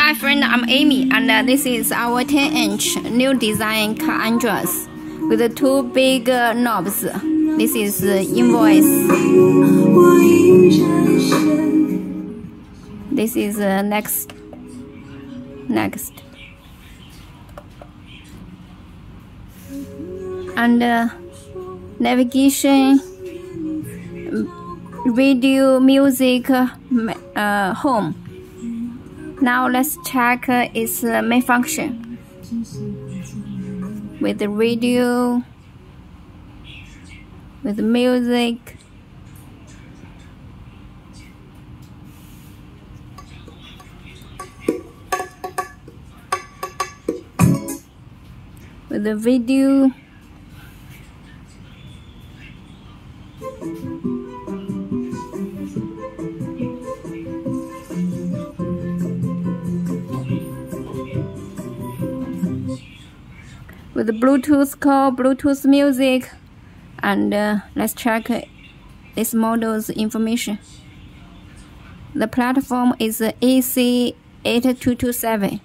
Hi friend, I'm Amy, and this is our 10-inch new design car Andros with the two big knobs. This is invoice. This is next. And navigation, radio, music, home. Now let's check its main function with the radio, with the music, with the video, with the Bluetooth call, Bluetooth music, and let's check this model's information. The platform is AC8227.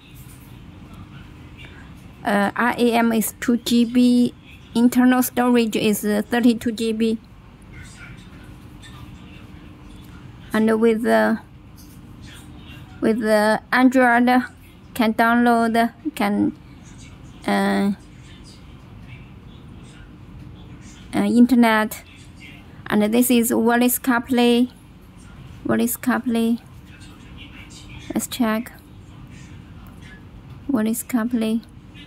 RAM is 2 GB. Internal storage is 32 GB. And with the Android, can download, internet, and this is wireless CarPlay. Let's check wireless CarPlay.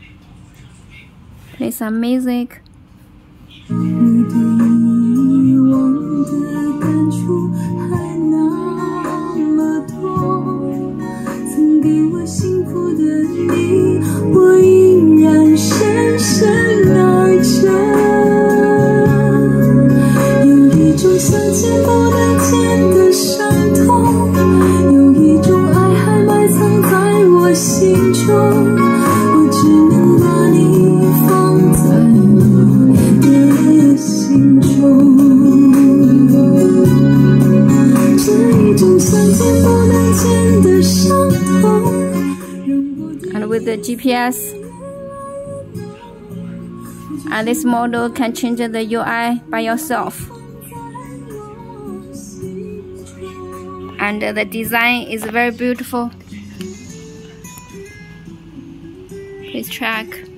Play some music. And with the GPS, and this model can change the UI by yourself. And the design is very beautiful. Please check.